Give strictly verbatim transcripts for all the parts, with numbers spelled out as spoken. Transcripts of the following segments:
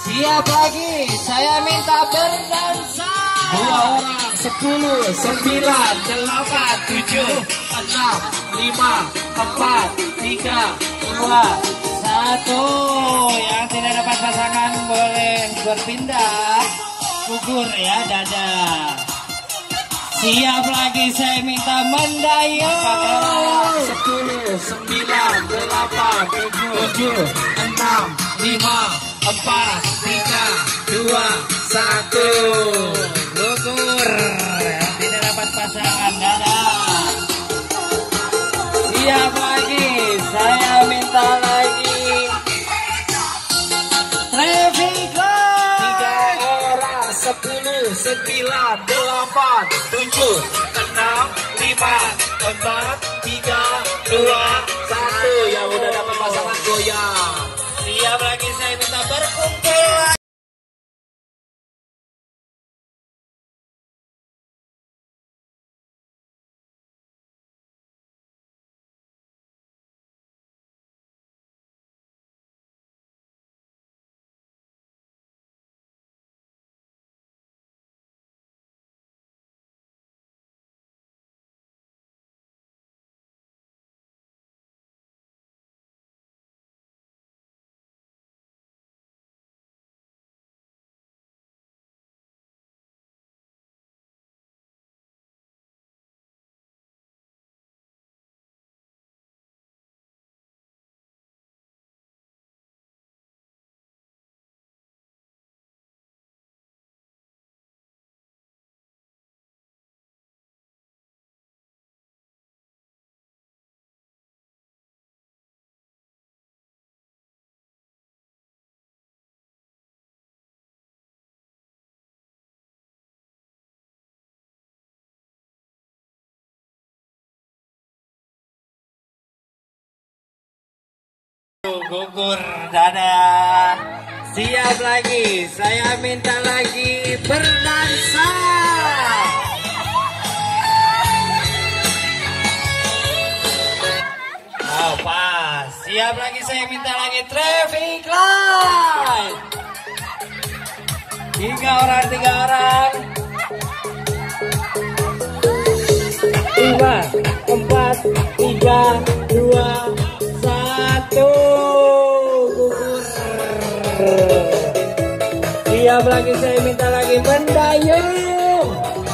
Siap lagi, saya minta berdansa. Dua orang, sepuluh, sembilan, delapan, tujuh, enam, lima, empat, tiga, dua, Satu, yang tidak dapat pasangan boleh berpindah. Gugur ya, dadah. Siap lagi, saya minta mendayung. sepuluh, sembilan, delapan, tujuh, enam, lima, empat, tiga, dua, satu. Gugur, yang tidak dapat pasangan, dadah. Siap lagi, saya minta lagi. Traffic light. Tiga orang, sepuluh, sembilan, delapan, tujuh, enam, lima, empat, tiga, dua, satu. Yang udah dapat pasangan goyang. Siap lagi, saya minta berkumpul. Gugur, dadah. Siap lagi, saya minta lagi berdansa. Oh, pas. Siap lagi, saya minta lagi traffic light. Tiga orang, tiga orang. Lima, empat, tiga, dua, satu. Gugur. Siap lagi, saya minta lagi mendayung.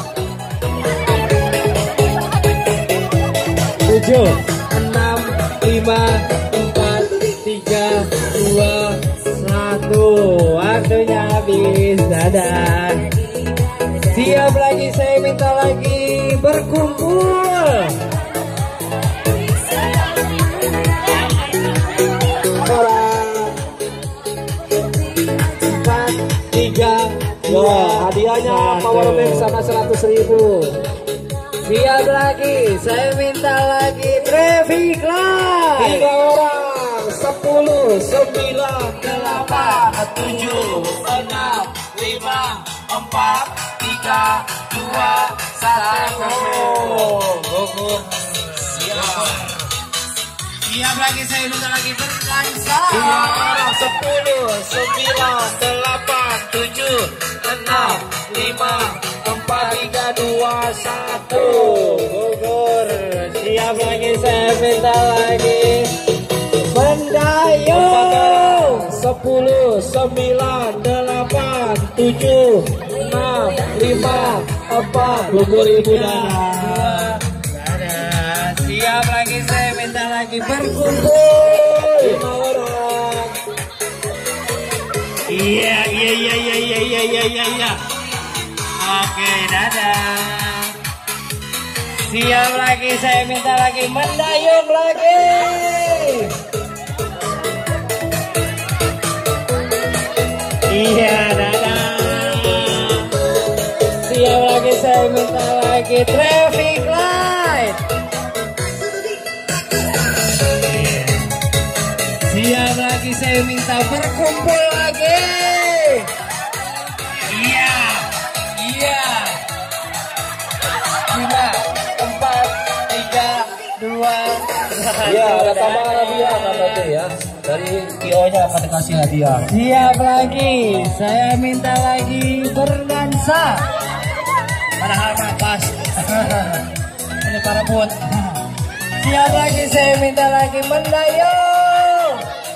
Tujuh, enam, lima, empat, tiga, dua, satu. Waktunya habis, dadah. Siap lagi, saya minta lagi berkumpul. Empat, tiga, dua, Hadiahnya power bank sama seratus ribu. siap lagi, saya minta lagi traffic light. Tiga orang, sepuluh, sembilan, delapan, tujuh, enam, lima, empat, tiga, dua, satu. Gugur. Siap. Siap lagi, saya minta lagi berdansa. Tiga orang, sepuluh, sembilan, delapan, tujuh, enam, lima, empat, tiga, dua, satu. Gugur. Siap lagi, saya minta lagi mendayung. Sepuluh, sembilan, delapan, tujuh, enam, lima, empat. Gugur ibu dan Dadah. Siap lagi, saya minta lagi berkumpul. lima orang. Iya, iya, iya, iya, iya, iya, iya, iya, iya. Oke, dadah. Siap lagi, saya minta lagi mendayung lagi. Iya, dadah. Siap lagi, saya minta lagi traffic light. Siap lagi, saya minta berkumpul lagi. Iya, iya. Lima, empat, tiga, dua, Iya, ada tambahan hadiah nanti ya. Dari T O-nya akan dikasih hadiah. Siap lagi, saya minta lagi berdansa. Padahal mah pas. Ini para bot. Siap lagi, saya minta lagi mendayung.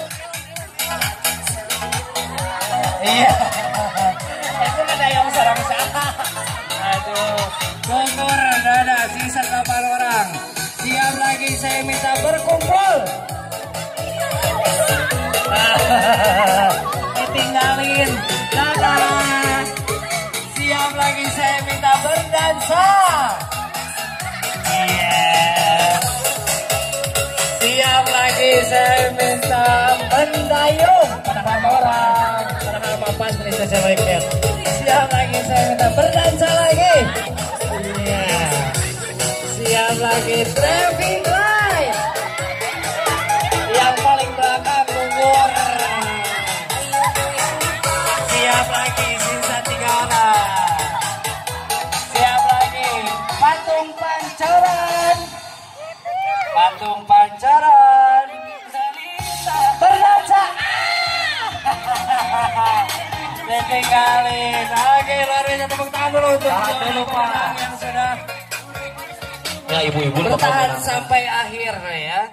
Iya. Itu mendayung sarang saha. Aduh, gugur dada sisa kapal orang. Siap lagi, saya minta berkumpul. Ditinggalin dadah. Siap lagi, saya minta berdansa. Yeah. Siap lagi, saya minta mendayung. Padahal orang, padahal mapas bisa saya mikir. Siap lagi, saya minta berdansa lagi. Yeah. Siap lagi, traffic light. Yang paling belakang gugur. Siap lagi, sisa tiga orang. Siap lagi, patung pancoran. Patung pancoran. Berdansa. Ditinggalin. Oke, luar biasa, tepuk tangan dulu untuk yang sudah Ya ibu-ibu bertahan sampai akhir ya.